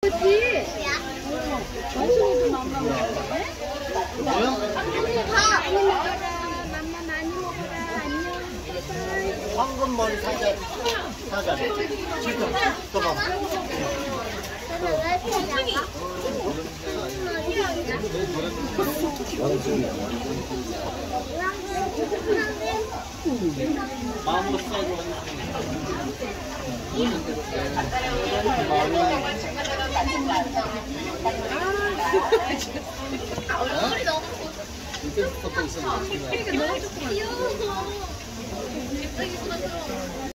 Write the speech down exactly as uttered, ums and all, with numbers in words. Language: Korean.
그치? 원숭이도 맘마 먹어야 돼? 뭐요? 다! 맘마 많이 먹어라. 안녕. 황금머리 사자. 사자. 지금 또 봐. 마음으로 써줘. 얼굴이 너무 이렇게 또 있었는데. 귀여워. 예쁘게